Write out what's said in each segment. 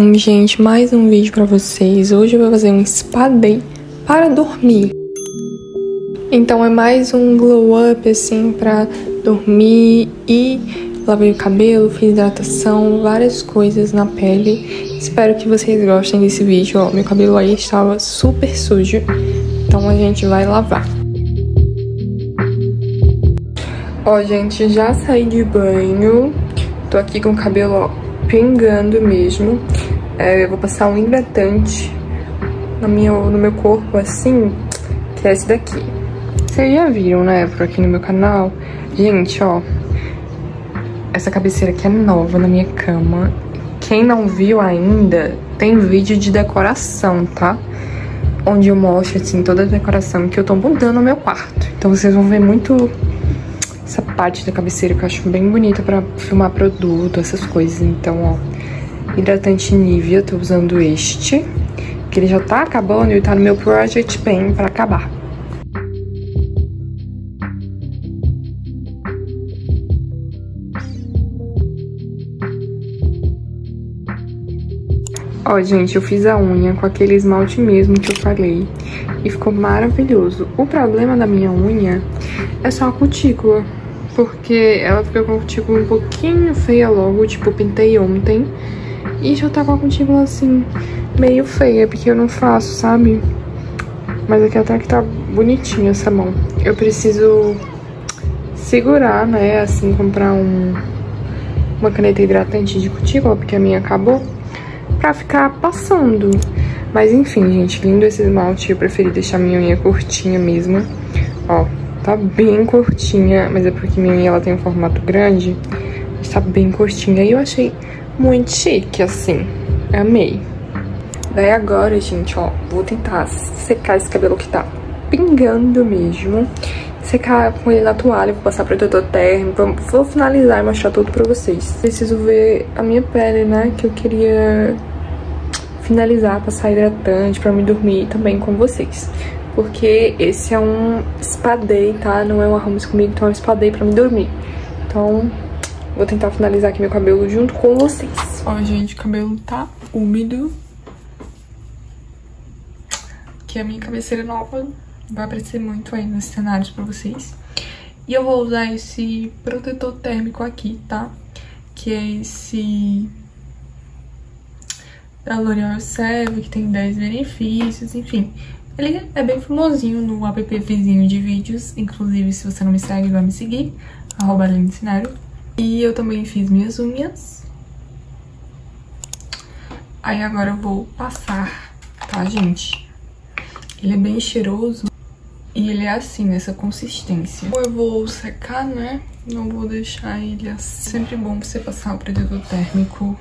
Então, gente, mais um vídeo pra vocês. Hoje eu vou fazer um spa day para dormir. Então é mais um glow up, assim, pra dormir. E lavei o cabelo, fiz hidratação, várias coisas na pele. Espero que vocês gostem desse vídeo. Ó, meu cabelo aí estava super sujo, então a gente vai lavar. Ó, gente, já saí de banho. Tô aqui com o cabelo, ó, pingando mesmo. Eu vou passar um hidratante no meu corpo, assim, que é esse daqui. Vocês já viram, né, por aqui no meu canal? Gente, ó, essa cabeceira aqui é nova na minha cama. Quem não viu ainda, tem vídeo de decoração, tá? Onde eu mostro, assim, toda a decoração que eu tô mudando no meu quarto. Então vocês vão ver muito essa parte da cabeceira que eu acho bem bonita pra filmar produto, essas coisas. Então, ó, hidratante Nivea, tô usando este, que ele já tá acabando e tá no meu Project Pen pra acabar. Ó, gente, eu fiz a unha com aquele esmalte mesmo que eu falei e ficou maravilhoso. O problema da minha unha é só a cutícula, porque ela fica com a cutícula um pouquinho feia logo, tipo, eu pintei ontem e já tá com a cutícula, assim, meio feia, porque eu não faço, sabe? Mas aqui até que tá bonitinha essa mão. Eu preciso segurar, né, assim, comprar uma caneta hidratante de cutícula, porque a minha acabou, pra ficar passando. Mas enfim, gente, lindo esse esmalte. Eu preferi deixar minha unha curtinha mesmo. Ó, tá bem curtinha, mas é porque minha unha ela tem um formato grande. Mas tá bem curtinha e eu achei muito chique, assim. Amei. Daí agora, gente, ó, vou tentar secar esse cabelo que tá pingando mesmo. Secar com ele na toalha, vou passar protetor térmico. Vou finalizar e mostrar tudo pra vocês. Preciso ver a minha pele, né, que eu queria finalizar, passar hidratante pra me dormir também com vocês. Porque esse é um spa day, tá? Não é um arrume comigo, então é um spa day pra me dormir. Então, vou tentar finalizar aqui meu cabelo junto com vocês. Ó, gente, o cabelo tá úmido. Aqui é a minha cabeceira nova. Vai aparecer muito aí nos cenários pra vocês. E eu vou usar esse protetor térmico aqui, tá? Que é esse da L'Oréal Sève, que tem 10 benefícios, enfim. Ele é bem famosinho no app vizinho de vídeos. Inclusive, se você não me segue, vai me seguir. @ArlineCinério. E eu também fiz minhas unhas. Aí agora eu vou passar, tá, gente? Ele é bem cheiroso. E ele é assim, nessa consistência. Eu vou secar, né? Não vou deixar ele assim. Sempre bom você passar o protetor térmico.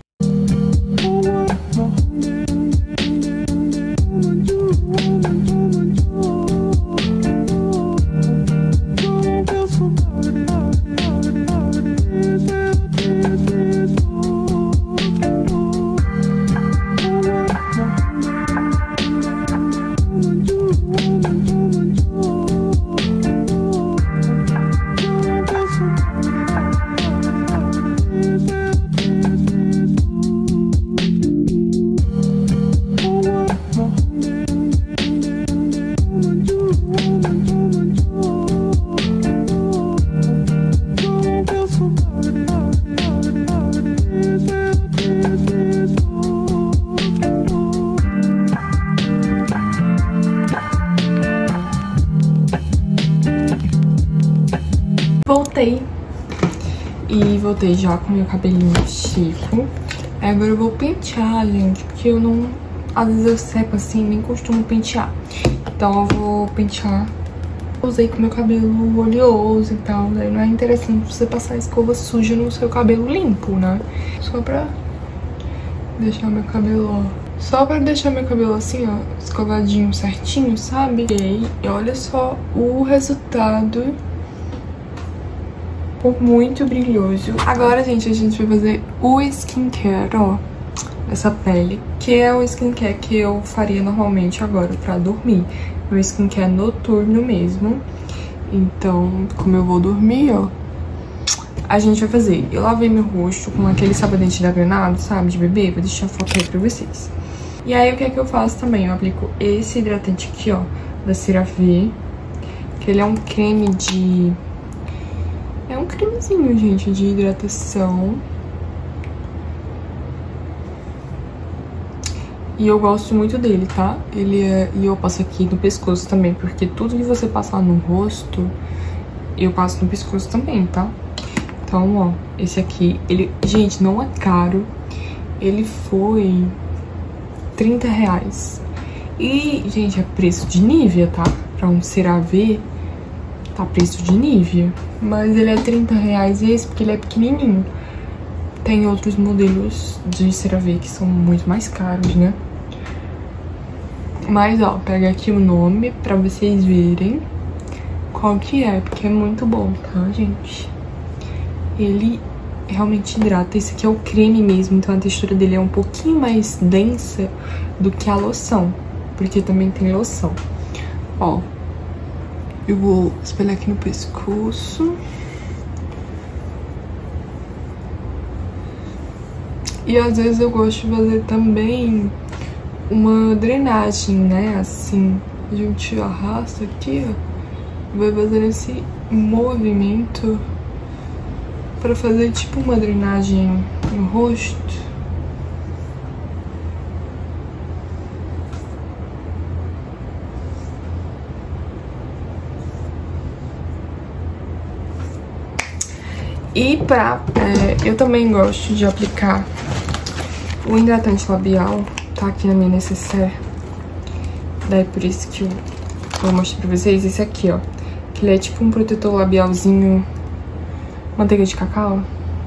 Voltei. E voltei já com meu cabelinho chico. Aí agora eu vou pentear, gente, porque eu não... Às vezes eu seco assim, nem costumo pentear. Então eu vou pentear. Usei com meu cabelo oleoso e tal, daí não é interessante você passar escova suja no seu cabelo limpo, né? Só pra deixar meu cabelo, ó. Só pra deixar meu cabelo assim, ó, escovadinho certinho, sabe? E olha só o resultado. Muito brilhoso. Agora, gente, a gente vai fazer o skincare, ó, essa pele, que é o skincare que eu faria normalmente agora pra dormir. O skincare noturno mesmo. Então, como eu vou dormir, ó, a gente vai fazer? Eu lavei meu rosto com aquele sabonete da Granado, sabe, de bebê. Vou deixar a foto aí pra vocês. E aí, o que é que eu faço também? Eu aplico esse hidratante aqui, ó, da CeraVe. Que ele é um creme de... É um cremezinho, gente, de hidratação. E eu gosto muito dele, tá? Ele é... E eu passo aqui no pescoço também, porque tudo que você passar no rosto, eu passo no pescoço também, tá? Então, ó, esse aqui, ele... Gente, não é caro. Ele foi R$30. E, gente, é preço de Nivea, tá? Pra um CeraVe, tá preço de Nivea. Mas ele é R$30 esse, porque ele é pequenininho. Tem outros modelos de CeraVe que são muito mais caros, né? Mas, ó, pega aqui o nome pra vocês verem qual que é, porque é muito bom, tá, gente? Ele realmente hidrata. Esse aqui é o creme mesmo, então a textura dele é um pouquinho mais densa do que a loção, porque também tem loção. Ó, eu vou espelhar aqui no pescoço. E às vezes eu gosto de fazer também uma drenagem, né? Assim, a gente arrasta aqui, ó, vai fazendo esse movimento pra fazer tipo uma drenagem no rosto. E eu também gosto de aplicar o hidratante labial, tá aqui na minha necessaire. Daí por isso que eu vou mostrar pra vocês esse aqui, ó. Que ele é tipo um protetor labialzinho manteiga de cacau.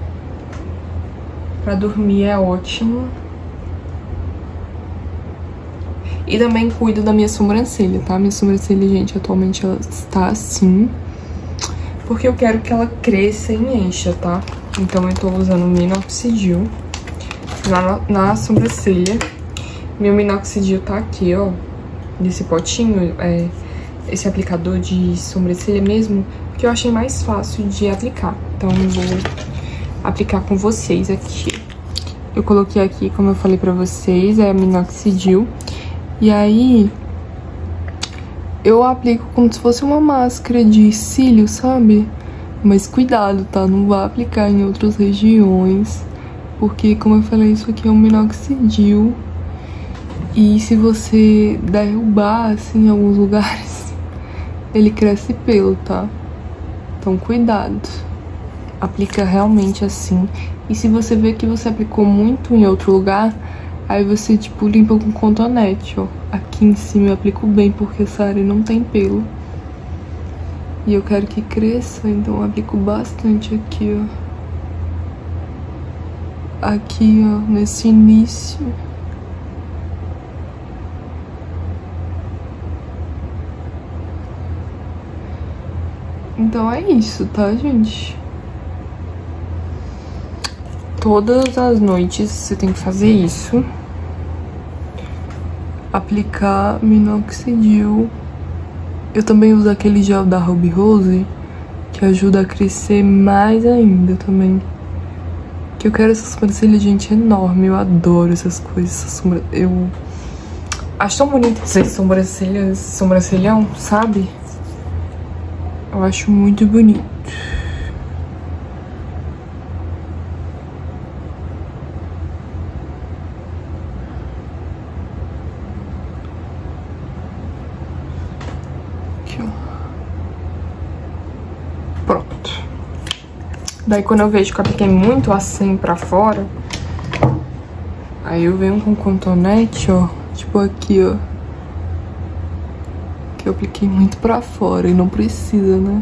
Pra dormir é ótimo. E também cuido da minha sobrancelha, tá? Minha sobrancelha, gente, atualmente ela está assim, porque eu quero que ela cresça e encha, tá? Então eu tô usando o minoxidil na sobrancelha. Meu minoxidil tá aqui, ó, nesse potinho, esse aplicador de sobrancelha mesmo, que eu achei mais fácil de aplicar. Então eu vou aplicar com vocês aqui. Eu coloquei aqui, como eu falei pra vocês, é a minoxidil. E aí eu aplico como se fosse uma máscara de cílio, sabe? Mas cuidado, tá? Não vá aplicar em outras regiões, porque, como eu falei, isso aqui é um minoxidil. E se você derrubar, assim, em alguns lugares, ele cresce pelo, tá? Então, cuidado. Aplica realmente assim. E se você vê que você aplicou muito em outro lugar, aí você, tipo, limpa com cotonete, ó. Aqui em cima eu aplico bem, porque essa área não tem pelo. E eu quero que cresça, então eu aplico bastante aqui, ó. Aqui, ó, nesse início. Então é isso, tá, gente? Todas as noites você tem que fazer isso. Aplicar minoxidil. Eu também uso aquele gel da Ruby Rose, que ajuda a crescer mais ainda também. Que eu quero essa sobrancelha, gente, enorme. Eu adoro essas coisas. Eu acho tão bonito essas sobrancelhas, sobrancelhão, sabe? Eu acho muito bonito. Aqui, ó. Pronto. Daí quando eu vejo que eu apliquei muito assim pra fora, aí eu venho com cotonete, ó. Tipo aqui, ó. Que eu apliquei muito pra fora e não precisa, né?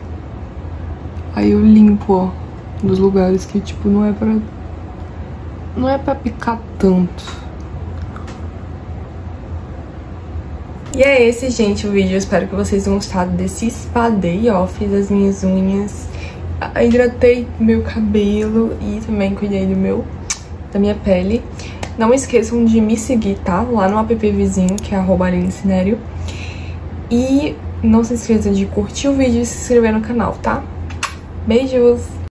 Aí eu limpo, ó, dos lugares que, tipo, não é pra picar tanto. E é esse, gente, o vídeo. Eu espero que vocês tenham gostado desse spa day, ó. Fiz as minhas unhas, hidratei meu cabelo e também cuidei da minha pele. Não esqueçam de me seguir, tá? Lá no app vizinho, que é @AlineCinério. E não se esqueça de curtir o vídeo e se inscrever no canal, tá? Beijos!